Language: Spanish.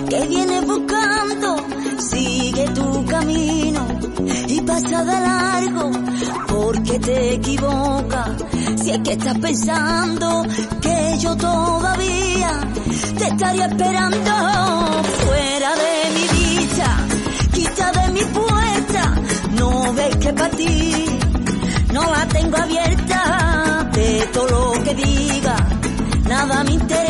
que vienes buscando, sigue tu camino y pasa de largo, porque te equivocas. Si es que estás pensando que yo todavía te estaría esperando fuera de mi vista, quita de mi puerta, no ves que para ti no la tengo abierta, de todo lo que diga, nada me interesa.